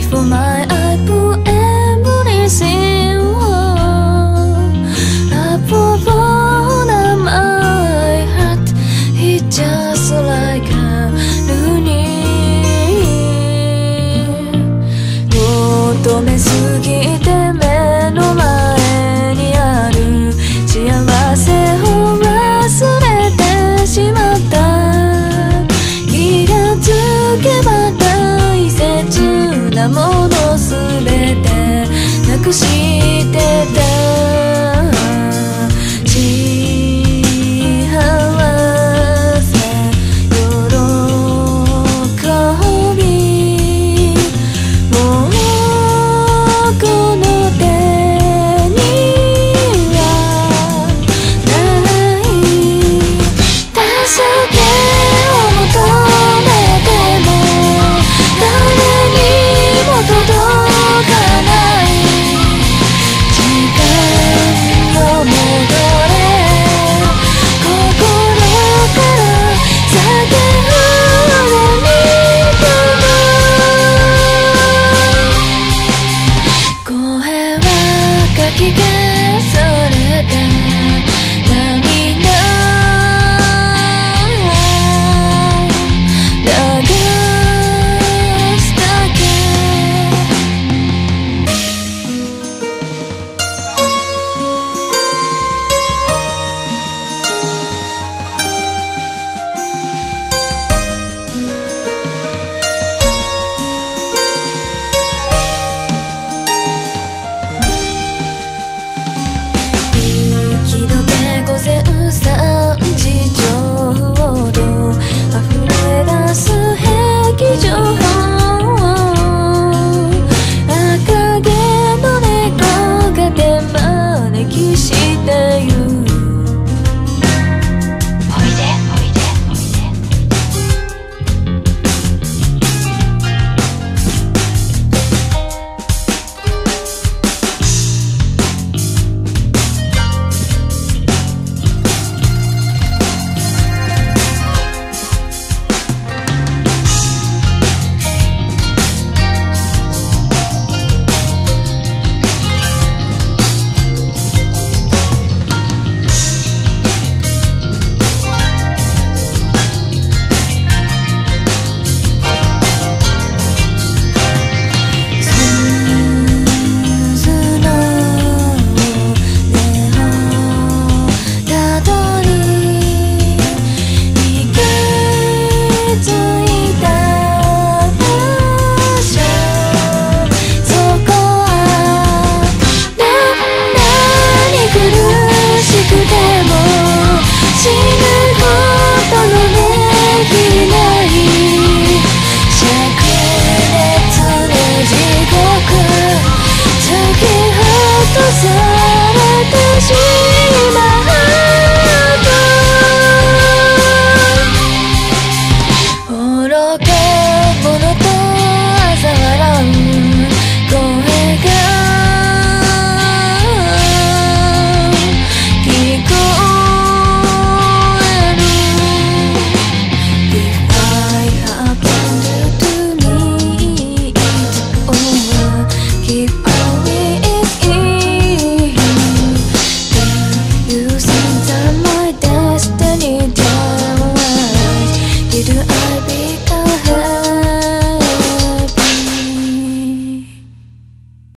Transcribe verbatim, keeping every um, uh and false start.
for my I put everything up for my heart. It's just like a loony. 求めすぎて目の前にある幸せを忘れてしまった。気がつけば大切なものすべてなくしてた。幸せ喜びもうこの手にはない助けを求めても誰にも届かない時間の戻れ心から叫んでみても声はかき消された涙流すだけ。雪解け午前さんじちょうど溢れ出す壁上赤毛の猫が手招きしてゆく。おいでおいでおいで。突き落とされてしまう